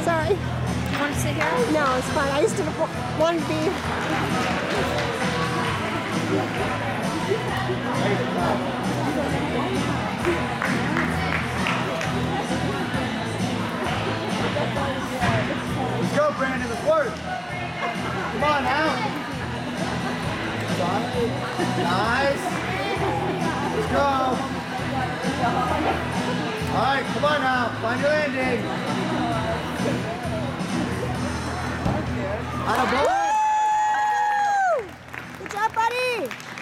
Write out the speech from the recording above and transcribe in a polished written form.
Sorry. You want to sit here? No, it's fine. I just didn't want to be. Let's go, Brandon. Let's work. Come on now. Nice. Let's go. All right, come on now. Find your landing. Attaboy. Good job, buddy.